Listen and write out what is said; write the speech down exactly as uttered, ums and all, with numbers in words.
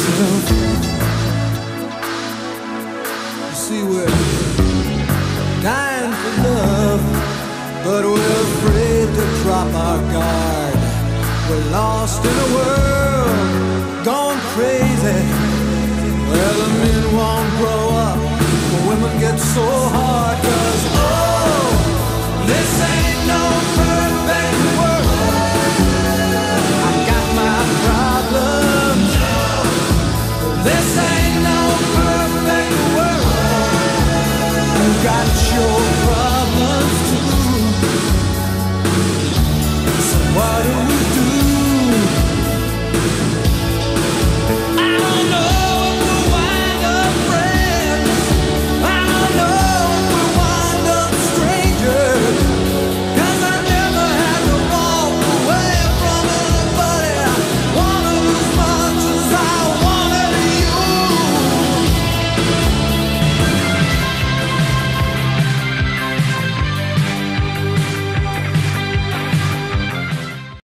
yourself. You see, we're dying for love, but we're afraid to drop our guard. We're lost in a world gone crazy, where the men won't grow up, the women get so hard. Cause oh, this ain't no perfect world. I got my problems. This ain't no perfect world. You got your problems too. So what do we do?